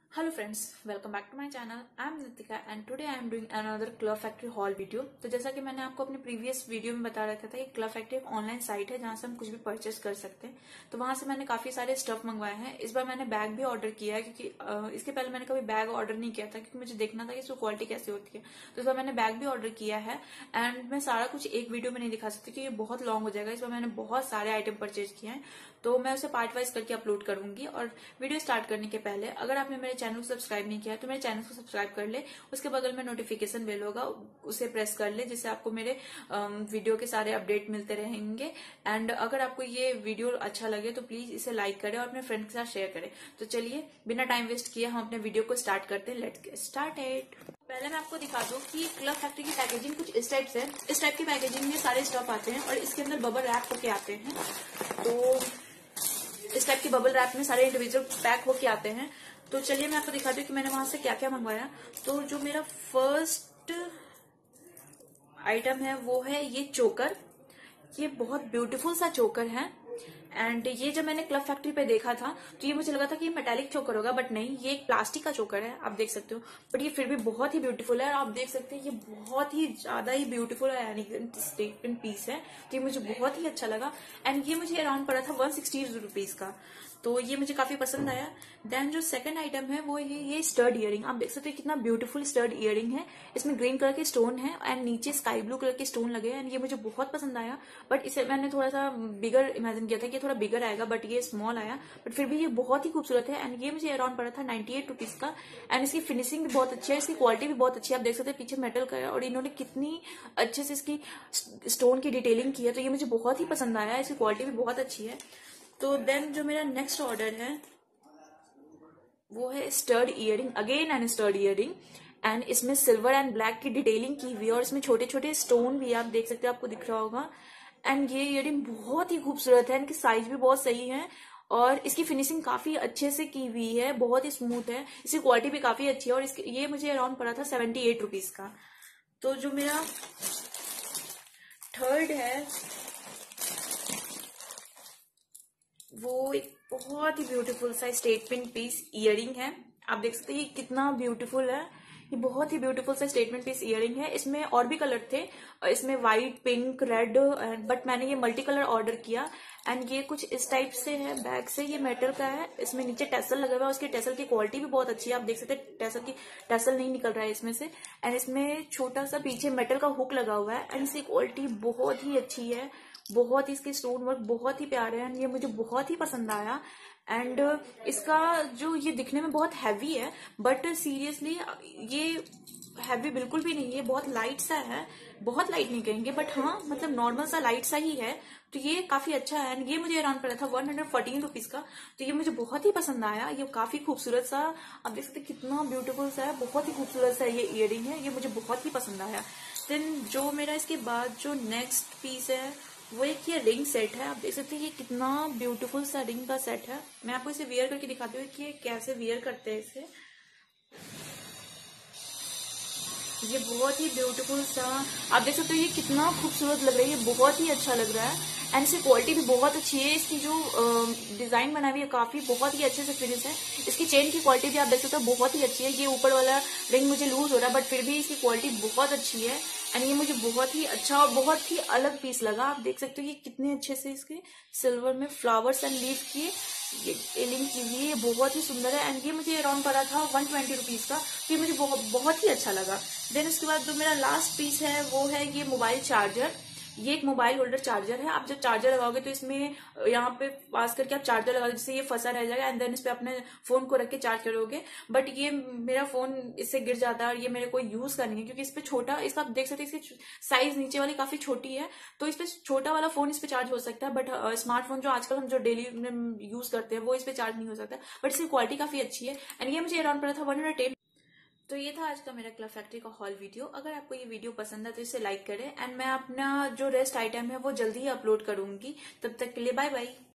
Hello friends, welcome back to my channel. I am Nitika and today I am doing another Club Factory haul video. तो जैसा कि मैंने आपको अपने previous video में बता रखा था, क्लब फैक्ट्री एक ऑनलाइन साइट है जहां से हम कुछ भी परचेस कर सकते हैं। तो वहां से मैंने काफी सारे स्टफ मंगवाए हैं। इस बार मैंने बैग भी ऑर्डर किया है क्योंकि इसके पहले मैंने कभी बैग ऑर्डर नहीं किया था क्योंकि मुझे देखना था कि इसकी क्वालिटी कैसी होती है। तो इस बार मैंने बैग भी ऑर्डर किया है एंड मैं सारा कुछ एक वीडियो में नहीं दिखा सकती क्योंकि ये बहुत लॉन्ग हो जाएगा। इस बार मैंने बहुत सारे आइटम परचेज किए हैं तो मैं उसे पार्ट वाइज करके अपलोड करूंगी। और वीडियो स्टार्ट करने के पहले अगर आपने मेरे चैनल को सब्सक्राइब नहीं किया है तो मेरे चैनल को सब्सक्राइब कर ले। उसके बगल में नोटिफिकेशन बेल होगा, उसे प्रेस कर ले जिससे आपको मेरे वीडियो के सारे अपडेट मिलते रहेंगे। एंड अगर आपको ये वीडियो अच्छा लगे तो प्लीज इसे लाइक करें और अपने फ्रेंड के साथ शेयर करें। तो चलिए बिना टाइम वेस्ट किए हम अपने वीडियो को स्टार्ट करते हैं। Let's get started. पहले मैं आपको दिखा दूं कि क्लब फैक्ट्री की पैकेजिंग कुछ इस टाइप से है। इस टाइप की पैकेजिंग में सारे स्टफ आते हैं और इसके अंदर बबल रैप होके आते हैं। तो इस टाइप की बबल रैप में सारे इंडिविजुअल पैक होके आते हैं। तो चलिए मैं आपको दिखाती हूँ कि मैंने वहां से क्या क्या मंगवाया। तो जो मेरा फर्स्ट आइटम है वो है ये चोकर। ये बहुत ब्यूटीफुल सा चोकर है एंड ये जब मैंने क्लब फैक्ट्री पे देखा था तो ये मुझे लगा था कि ये मेटालिक चोकर होगा, बट नहीं, ये एक प्लास्टिक का चोकर है। आप देख सकते हो, बट ये फिर भी बहुत ही ब्यूटीफुल है। और आप देख सकते हैं ये बहुत ही ज्यादा ही ब्यूटीफुल है, यानी स्टेटमेंट पीस है। तो ये मुझे बहुत ही अच्छा लगा एंड ये मुझे अराउंड पड़ा था 160 रुपीज का। तो ये मुझे काफी पसंद आया। देन जो सेकंड आइटम है वो ये स्टड इयरिंग। आप देख सकते हैं कितना ब्यूटीफुल स्टड इयरिंग है। इसमें ग्रीन कलर के स्टोन है एंड नीचे स्काई ब्लू कलर के स्टोन लगे हैं एंड ये मुझे बहुत पसंद आया। बट इसे मैंने थोड़ा सा बिगर इमेजिन किया था कि थोड़ा बिगर आएगा, बट ये स्मॉल आया। बट फिर भी ये बहुत ही खूबसूरत है एंड ये मुझे अराउंड पड़ा था 98 रुपीज का। एंड इसकी फिनिशिंग भी बहुत अच्छी है, इसकी क्वालिटी भी बहुत अच्छी है। आप देख सकते हैं पीछे मेटल का है और इन्होंने कितनी अच्छे से इसकी स्टोन की डिटेलिंग की है। तो ये मुझे बहुत ही पसंद आया, इसकी क्वालिटी भी बहुत अच्छी है। तो देन जो मेरा नेक्स्ट ऑर्डर है वो है stud earring, again and stud earring. And इसमें सिल्वर एंड ब्लैक की डिटेलिंग की हुई है और इसमें छोटे छोटे स्टोन भी आप देख सकते हैं, आपको दिख रहा होगा। एंड ये इयरिंग बहुत ही खूबसूरत है, इनकी साइज भी बहुत सही है और इसकी फिनिशिंग काफी अच्छे से की हुई है, बहुत ही स्मूथ है। इसकी क्वालिटी भी काफी अच्छी है और ये मुझे अराउंड पड़ा था 78 रुपीज का। तो जो मेरा थर्ड है वो एक बहुत ही ब्यूटीफुल सा स्टेटमेंट पीस इयरिंग है। आप देख सकते हैं ये कितना ब्यूटीफुल है। ये बहुत ही ब्यूटीफुल सा स्टेटमेंट पीस इयरिंग है। इसमें और भी कलर थे, इसमें व्हाइट, पिंक, रेड, बट मैंने ये मल्टी कलर ऑर्डर किया। एंड ये कुछ इस टाइप से है, बैक से ये मेटल का है। इसमें नीचे टेसल लगा हुआ है, उसकी टेसल की क्वालिटी भी बहुत अच्छी है। आप देख सकते हैं टेसल नहीं निकल रहा है इसमें से। एंड इसमें छोटा सा पीछे मेटल का हुक लगा हुआ है एंड इसकी क्वालिटी बहुत ही अच्छी है। बहुत ही इसके स्टोन वर्क बहुत ही प्यारे हैं, ये मुझे बहुत ही पसंद आया। एंड इसका जो ये दिखने में बहुत हैवी है, बट सीरियसली ये हैवी बिल्कुल भी नहीं है, बहुत लाइट सा है। बहुत लाइट नहीं कहेंगे बट हाँ, मतलब नॉर्मल सा लाइट सा ही है। तो ये काफी अच्छा है एंड ये मुझे अराउंड पड़ा था 114 रुपीज का। तो ये मुझे बहुत ही पसंद आया। ये काफी खूबसूरत सा, आप देख सकते कितना ब्यूटीफुल सा है, बहुत ही खूबसूरत सा ये इयरिंग है, ये मुझे बहुत ही पसंद आया। देन जो मेरा इसके बाद जो नेक्स्ट पीस है वो एक ये रिंग सेट है। आप देख सकते हैं ये कितना ब्यूटीफुल सा रिंग का सेट है। मैं आपको इसे वियर करके दिखाती हूँ कि ये कैसे वियर करते हैं इसे। ये बहुत ही ब्यूटीफुल सा, आप देख सकते हो ये कितना खूबसूरत लग रहा है, ये बहुत ही अच्छा लग रहा है। एंड इसकी क्वालिटी भी बहुत अच्छी है। इसकी जो डिजाइन बनाई हुई है काफी बहुत ही अच्छे से फिनिश है। इसकी चेन की क्वालिटी भी आप देख सकते हो बहुत ही अच्छी है। ये ऊपर वाला रिंग मुझे लूज हो रहा है बट फिर भी इसकी क्वालिटी बहुत अच्छी है एंड ये मुझे बहुत ही अच्छा और बहुत ही अलग पीस लगा। आप देख सकते हो ये कितने अच्छे से इसके सिल्वर में फ्लावर्स एंड लीव की ये एलिंग की हुई है, बहुत ही सुंदर है। एंड ये मुझे अराउंड पड़ा था 120 रुपीज का। तो ये मुझे बहुत ही अच्छा लगा। देन उसके बाद जो मेरा लास्ट पीस है वो है ये मोबाइल चार्जर। ये एक मोबाइल होल्डर चार्जर है। आप जब चार्जर लगाओगे तो इसमें यहाँ पे पास करके आप चार्जर लगाओगे, जिससे ये फंसा रह जाएगा एंड देन इस पे अपने फोन को रख के चार्ज करोगे। बट ये मेरा फोन इससे गिर जाता है और ये मेरे को यूज करनी है क्योंकि इस पे छोटा, इसका आप देख सकते हैं इसकी साइज नीचे वाली काफी छोटी है। तो इस पे छोटा वाला फोन इस पे चार्ज हो सकता है बट स्मार्टफोन जो आजकल हम जो डेली यूज करते हैं वो इस पे चार्ज नहीं हो सकता। बट इसकी क्वालिटी काफी अच्छी है एंड ये मुझे अराउंड पड़ा था 110। तो ये था आज का मेरा क्लब फैक्ट्री का हॉल वीडियो। अगर आपको ये वीडियो पसंद है तो इसे लाइक करें एंड मैं अपना जो रेस्ट आइटम है वो जल्दी ही अपलोड करूंगी। तब तक के लिए बाय बाय।